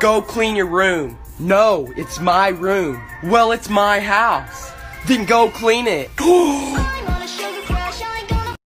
Go clean your room. No, it's my room. Well, it's my house. Then go clean it.